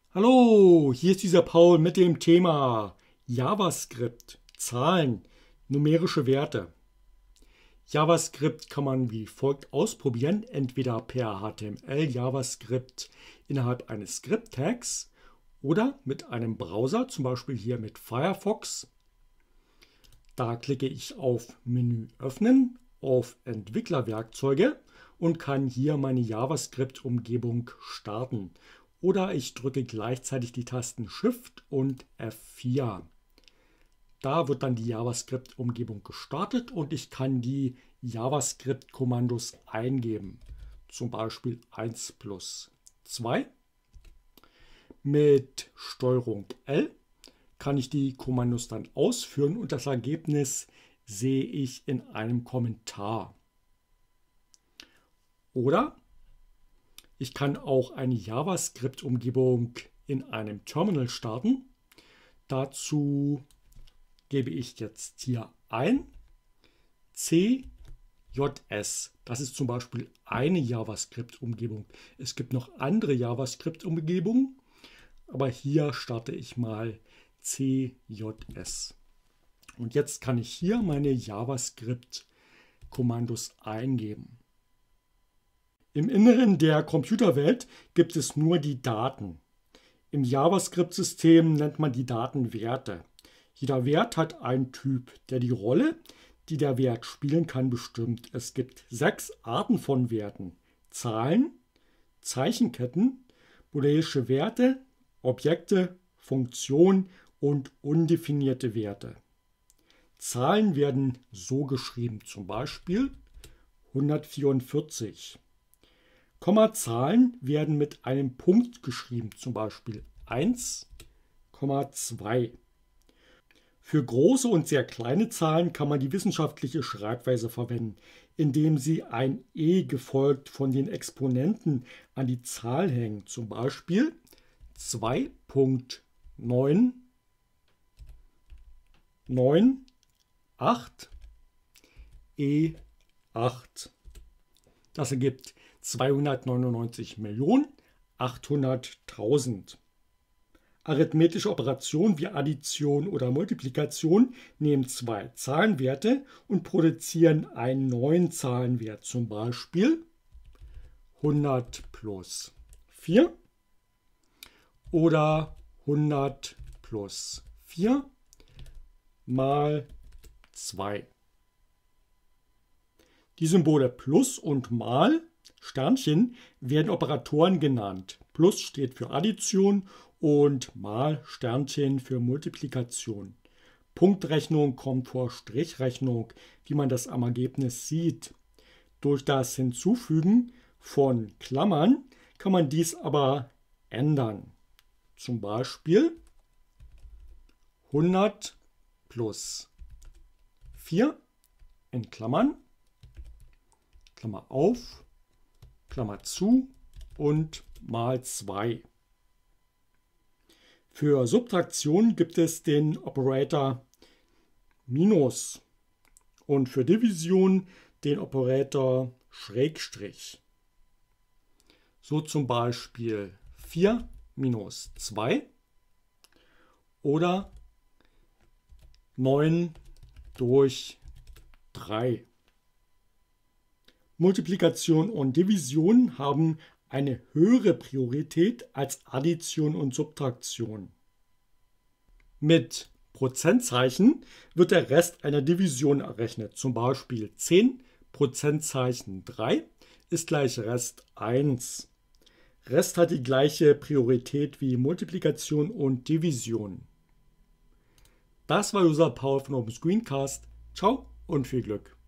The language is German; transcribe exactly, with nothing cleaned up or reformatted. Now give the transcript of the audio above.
Hallo, hier ist dieser Paul mit dem Thema JavaScript, Zahlen, numerische Werte. JavaScript kann man wie folgt ausprobieren, entweder per H T M L JavaScript innerhalb eines Script-Tags oder mit einem Browser, zum Beispiel hier mit Firefox. Da klicke ich auf Menü öffnen, auf Entwicklerwerkzeuge und kann hier meine JavaScript-Umgebung starten. Oder ich drücke gleichzeitig die Tasten Shift und F vier. Da wird dann die JavaScript-Umgebung gestartet und ich kann die JavaScript-Kommandos eingeben. Zum Beispiel eins plus zwei. Mit Steuerung L kann ich die Kommandos dann ausführen und das Ergebnis sehe ich in einem Kommentar. Oder ich kann auch eine JavaScript-Umgebung in einem Terminal starten. Dazu gebe ich jetzt hier ein C J S. Das ist zum Beispiel eine JavaScript-Umgebung. Es gibt noch andere JavaScript-Umgebungen, aber hier starte ich mal C J S. Und jetzt kann ich hier meine JavaScript-Kommandos eingeben. Im Inneren der Computerwelt gibt es nur die Daten. Im JavaScript-System nennt man die Daten Werte. Jeder Wert hat einen Typ, der die Rolle, die der Wert spielen kann, bestimmt. Es gibt sechs Arten von Werten: Zahlen, Zeichenketten, booleische Werte, Objekte, Funktionen und undefinierte Werte. Zahlen werden so geschrieben, zum Beispiel hundertvierundvierzig. Kommazahlen werden mit einem Punkt geschrieben, zum Beispiel eins Komma zwei. Für große und sehr kleine Zahlen kann man die wissenschaftliche Schreibweise verwenden, indem sie ein E gefolgt von den Exponenten an die Zahl hängen, zum Beispiel zwei Komma neun neun acht E acht. Das ergibt zweihundertneunundneunzig Millionen achthunderttausend. Arithmetische Operationen wie Addition oder Multiplikation nehmen zwei Zahlenwerte und produzieren einen neuen Zahlenwert, zum Beispiel hundert plus vier oder hundert plus vier mal zwei. Die Symbole Plus und Mal, Sternchen, werden Operatoren genannt. Plus steht für Addition und Mal, Sternchen, für Multiplikation. Punktrechnung kommt vor Strichrechnung, wie man das am Ergebnis sieht. Durch das Hinzufügen von Klammern kann man dies aber ändern. Zum Beispiel hundert plus vier in Klammern, Klammer auf, Klammer zu und mal zwei. Für Subtraktion gibt es den Operator Minus und für Division den Operator Schrägstrich. So zum Beispiel vier minus zwei oder neun durch drei. Multiplikation und Division haben eine höhere Priorität als Addition und Subtraktion. Mit Prozentzeichen wird der Rest einer Division errechnet. Zum Beispiel zehn Prozentzeichen drei ist gleich Rest eins. Rest hat die gleiche Priorität wie Multiplikation und Division. Das war unser Paul von Open Screencast. Ciao und viel Glück!